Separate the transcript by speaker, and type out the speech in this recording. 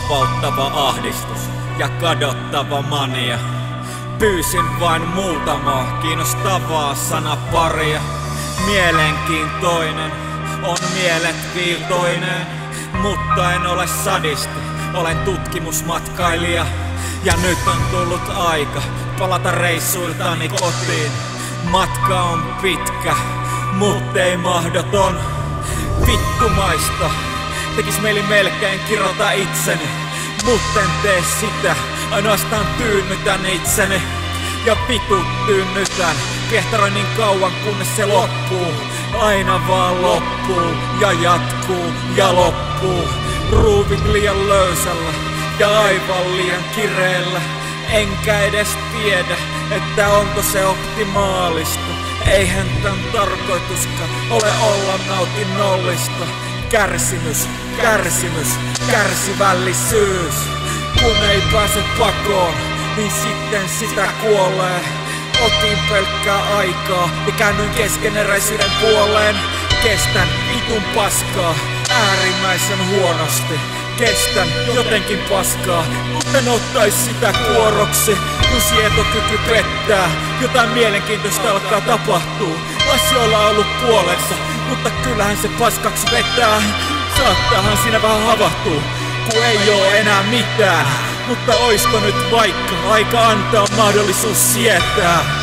Speaker 1: vapauttava ahdistus ja kadottava mania. Pyysin vain muutamaa kiinnostavaa sanaparia. Mielenkiintoinen on mieletviiltoinen, mutta en ole sadisti, olen tutkimusmatkailija. Ja nyt on tullut aika palata reissuiltani kotiin. Matka on pitkä, muttei mahdoton. Vittumaista, tekis mieli melkein kirota itseni, mutten tee sitä, ainoastaan tyynnytän itseni. Ja vitut tyynnytän, piehtaroin niin kauan kunnes se loppuu. Aina vaan loppuu ja jatkuu ja loppuu. Ruuvit liian löysällä ja aivan liian kireellä. Enkä edes tiedä, että onko se optimaalista. Eihän tän tarkoituskaan ole olla nautinnollista. Kärsimys, kärsimys, kärsivällisyys. Kun ei pääse pakoon, niin sitten sitä kuolee. Otin pelkkää aikaa ja käännyin keskeneräisyyden puoleen. Kestän vitun paskaa äärimmäisen huonosti. Kestän jotenkin paskaa, mutta en ottais sitä kuoroksi. Kun sietokyky pettää, jotain mielenkiintoista alkaa tapahtua. Asioilla on ollut puolensa, mutta kyllähän se paskaksi vetää. Saattaahan siinä vähän havahtua, kun ei oo enää mitään. Mutta oisko nyt vaikka aika antaa mahdollisuus sietää?